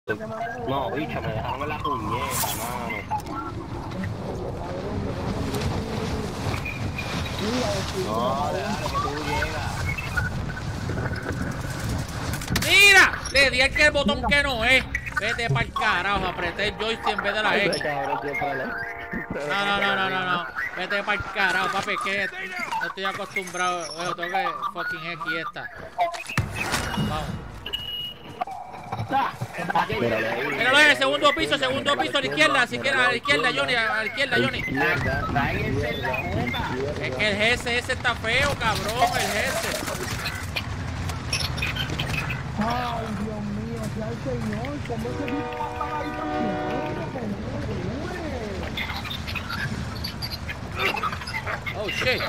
No, bicho, me dejaron en la puñeta, mano. No, dale, que tú llegas. ¡Mira! Le di al que el botón que no es. Vete pa'l carajo, apreté el joystick en vez de la X. No. Vete pa'l carajo, papi, que no estoy acostumbrado. Bueno, tengo que fucking X esta. Vamos. Míralo en el segundo piso, a la izquierda, a la izquierda, Johnny, a la izquierda, Johnny. Es que el GS está feo, cabrón, el GS. Ay, Dios mío, sea el Señor, ¿cómo ese tipo va a estar ahí también? Oh, shit.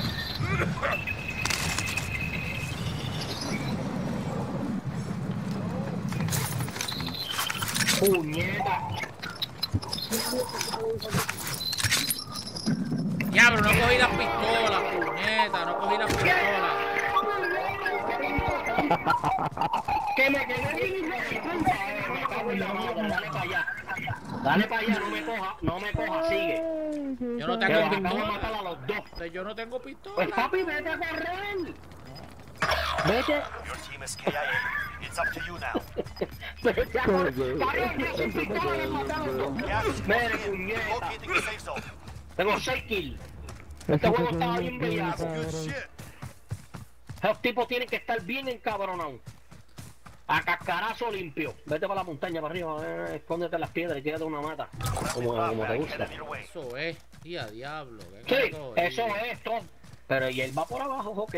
Puñeta. Diablo, no cogí las pistolas, puñeta, no cogí las pistolas. Que me quedé. Dale para allá, no me coja, sigue. Yo no tengo Vamos a pistola. matar a los dos. Yo no tengo pistola. Pues papi, vete a correr. Vete. Your team is KIA. It's up to you now. Vete a correr. Cabrón, yo soy pistola de matar a los dos. Gas Mire, is puñeta. locating the safe zone. Tengo 6 kills. Este juego estaba bien bellaco. Good shit. Esos tipos tienen que estar bien encabronados. A cascarazo limpio. Vete para la montaña, para arriba, escóndete en las piedras y quédate una mata. Como te gusta. Headed your way. Eso es. Y a diablo. Sí, eso es todo. Pero y él va por abajo, ok.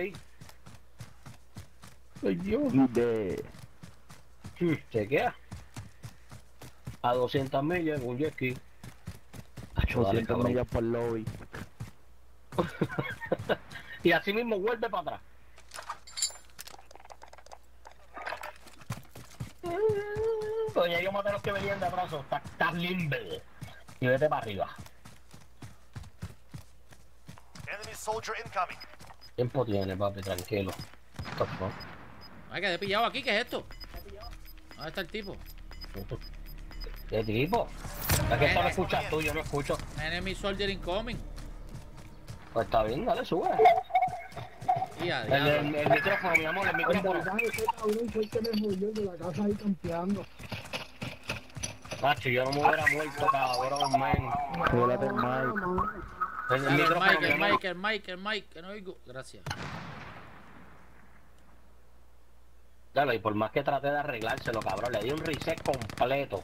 Ay, Dios. Chequea. A 200 millas en un jet ski. 200 millas por lobby. Y así mismo vuelve para atrás. Oye, yo maté a los que venían de atrás. Estás limbe. Y vete para arriba. Enemy soldier incoming. Tiempo tiene, papi, tranquilo. Ay, que he pillado aquí, ¿qué es esto? ¿Dónde está el tipo? ¿Qué tipo? Es que esto lo escuchas tú, yo no escucho. Enemy soldier incoming. Pues está bien, dale, sube. Y a diablo. El micrófono, mi amor, el En micrófono. verdad, ese cabrón fue el que me jodió de la casa ahí campeando. Macho, yo no me hubiera muerto, cabrón, man. Súbete el mic. El Dale, micrófono, mi amor. el mic, que no oigo. Gracias. Dale, y por más que traté de arreglárselo, cabrón, le di un reset completo.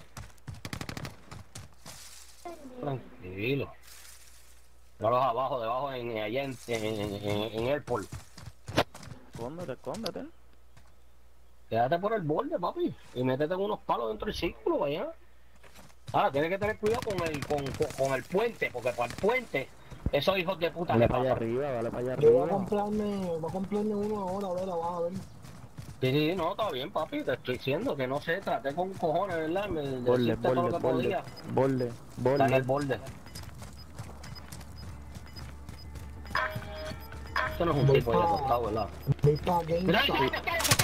Tranquilo. No los abajo, debajo, allá en Airport. Escóndete. Quédate por el borde, papi, y métete con unos palos dentro del círculo, vaya. Ahora, tienes que tener cuidado con el puente, porque por el puente, esos hijos de puta Dale le para allá pasan. arriba, dale para allá Yo voy a arriba. comprarme uno ahora, a ver, abajo, a ver. Sí, no, está bien, papi, te estoy diciendo que no sé, traté con cojones, ¿verdad? Me Borde, decirte todo lo que podía. borde. Está en el borde. Esto no es un Voy tipo de pa- acostado, ¿verdad? Voy pa' Mira, GameStop.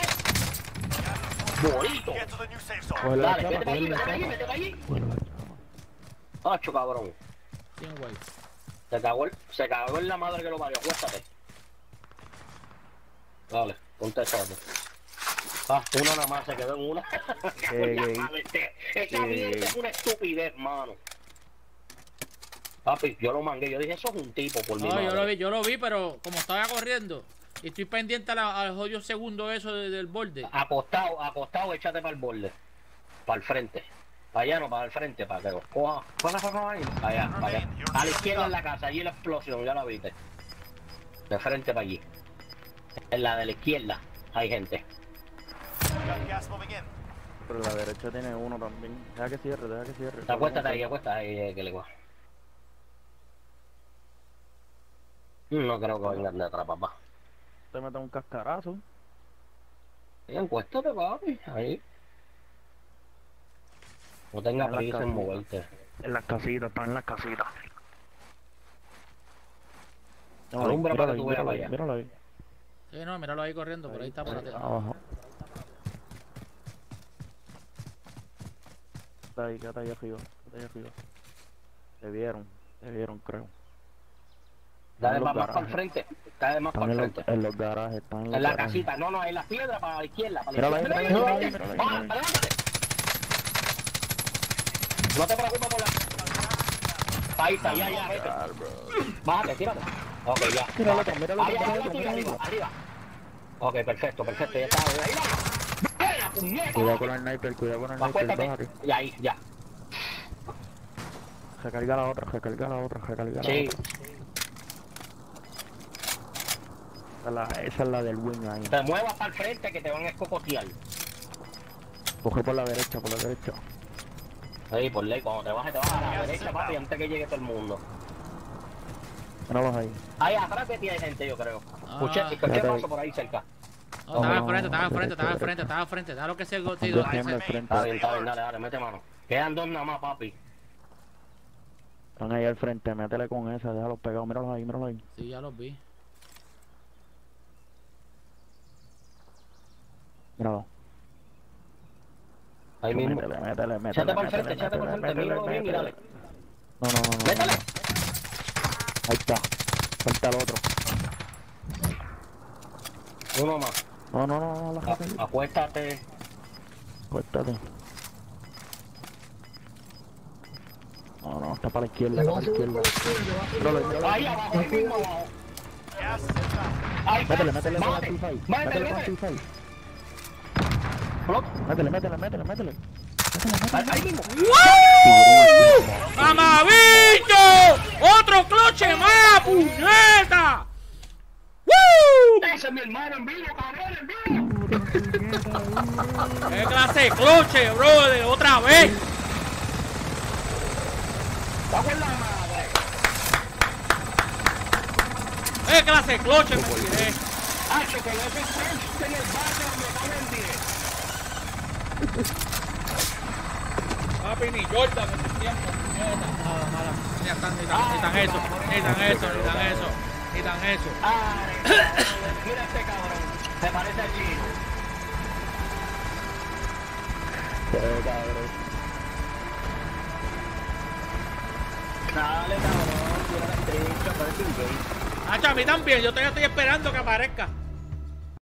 bonito. Get to the new safe zone. Coge la Dale, chapa, vete para allí, coge vete la para allí, chapa. vete para allí. Bueno, Hacho, cabrón. 100 white. Se cagó en la madre que lo parió, acuéstate. Dale, ponte esa. Una nada más, se quedó en una. Esa mierda es una estupidez, mano. Papi, yo lo mangué, yo dije, eso es un tipo por mi No, madre. yo lo vi, pero como estaba corriendo y estoy pendiente al jodido segundo eso del borde. Acostado, échate para el borde. Para el frente. Para allá, no, para el frente, para que los coja. Para allá, para allá. A la izquierda en la casa, allí la explosión, ya la viste. De frente para allí. En la de la izquierda hay gente. Got gas moving in. pero la derecha tiene uno también. Deja que cierre. Acuéstate ahí, que le coja. No creo que vengan de atrás, papá. Te mete un cascarazo. Acuéstate, papi, ahí. No tengas En la prisa en casita. moverte. En las casitas, están en las casitas. Alumbra para que tú veas míralo allá. Míralo ahí. Sí, no, míralo ahí corriendo, por ahí está por atrás. Abajo. quédate ahí arriba, quédate ahí arriba. Te vieron, creo. Dale en los más para el garajes. frente. Dale más para Están el frente. en los garajes, están en los En la garajes. casita, no, en la piedra para la izquierda, para la Míralo ahí, izquierda. míralo ahí, Míralo, míralo ahí, míralo, míralo ahí. levántate. No te preocupes por la... Ahí está, ya, vete. Bájate, tírate. Ok, ya. Míralo, Bájate. míralo, Ahí, míralo, arriba, míralo. arriba. Ok, perfecto, ya está. Ahí va. ¡La puñeta! Cuidado con el sniper, bájate. Acuéstate. Y ahí, ya. Recarga la otra. Sí. Esa es la del wing ahí. Te muevas para el frente que te van a escocotear. Coge por la derecha. Ahí, por ley, cuando te bajes a la derecha, papi, antes que llegue todo el mundo. Míralos ahí. Ahí atrás de ti hay gente, yo creo. Escuché Fíjate ahí. paso por ahí cerca. No, estaba al frente. Da lo que sea el gotido. Están al frente. Está bien, dale, mete mano. Quedan dos nada más, papi. Están ahí al frente, métele con esa, déjalos pegados, míralos ahí. Sí, ya los vi. Míralo. Ahí mismo. Métele. Échate para el frente, míralo bien y dale. No. ¡Métele! Ahí está. Falta el otro. Uno más. No, la gente. Acuéstate. Cuéntate. No, está para la izquierda, Míralo. Ahí abajo, ahí mismo abajo. Gas is inbound. Ahí está. Métele con Mátate. el T5. Métele. Métele. Ahí mismo. ¡Mamabicho! ¡Otro cloche más, puñeta! ¡Woo! Ese es mi hermano en vivo, cabrón, en vivo. ¡Qué clase de cloche, brother! ¡Otra vez! Vamos en la madre. ¡Qué clase de cloche me tiré! Hacho, que no se escuche en el barrio donde está el directo. Papi, ni Jordan en su tiempo, puñeta. Mala. Necesitan eso. Ay, mira este cabrón. Se parece a Chino. Dale, cabrón. Tira la estrella, parece un gay. Hacha, a mí también. Yo todavía estoy esperando que aparezca.